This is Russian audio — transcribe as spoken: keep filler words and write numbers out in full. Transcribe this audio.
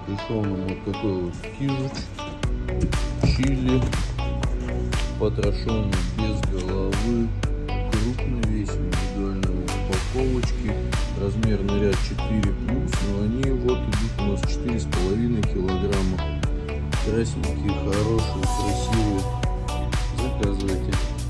Пришел нам вот такой вот кижуч, чили, потрошенный без головы, крупный, весь в индивидуальной упаковочке, размерный ряд четыре плюс, но они вот идут у нас четыре с половиной килограмма. Красненькие, хорошие, красивые. Заказывайте.